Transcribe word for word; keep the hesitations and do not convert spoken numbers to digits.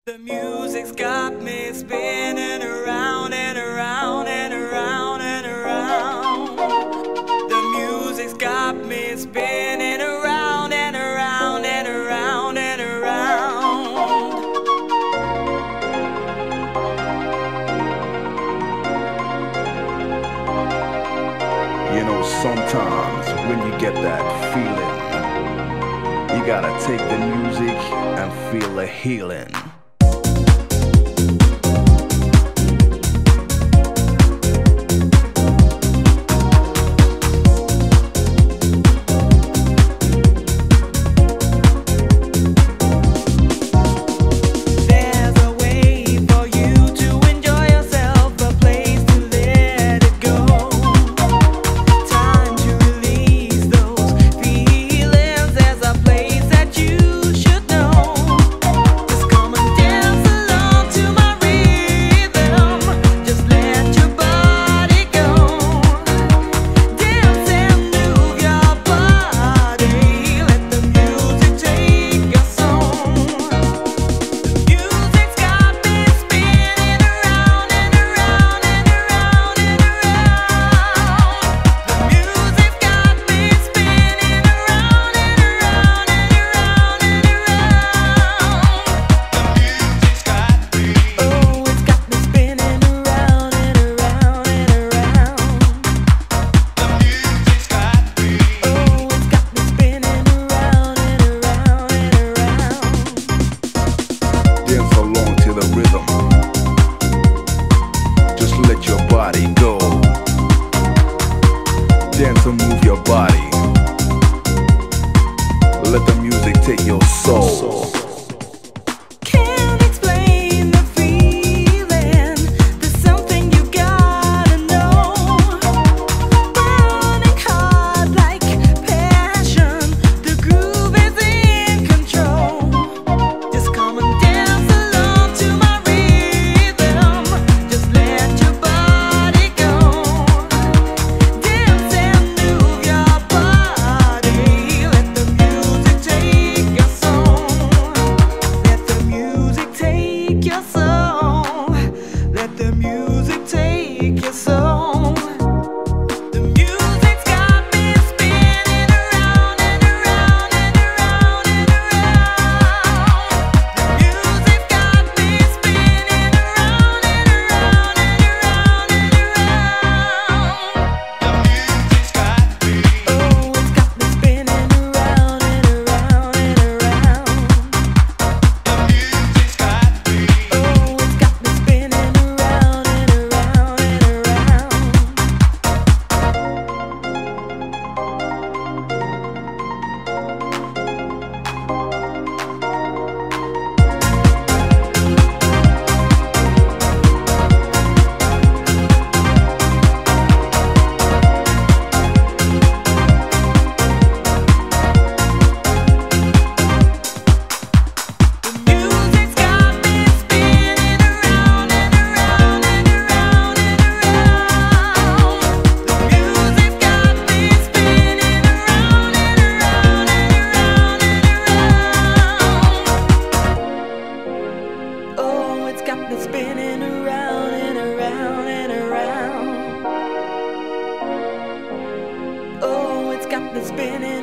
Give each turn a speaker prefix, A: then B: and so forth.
A: The music's got me spinning around and around and around and around. The music's got me spinning around and around and around and around.
B: You know, sometimes when you get that feeling, you gotta take the music and feel the healing. Dance and move your body. Let the music take your soul.
A: Can't explain the feeling. There's something you gotta know. Burning hard like passion. The groove is in control. Just come and dance along to my rhythm. Just let your body go. Dance and move your body. Let the music take your soul. Let the music take your soul. Let the music take your soul. The music's got me spinning around and around and around and around. The music's got me spinning around and around and around and around. The music's got me. Oh, it's got me spinning around and around and around. The music's got me. Oh, it's got me spinning around and around and around. The music's got me spinning around and around and around and around. The music's got me spinning around and around and around and around. Oh, it's got me spinning around and around and around. Oh, it's got me spinning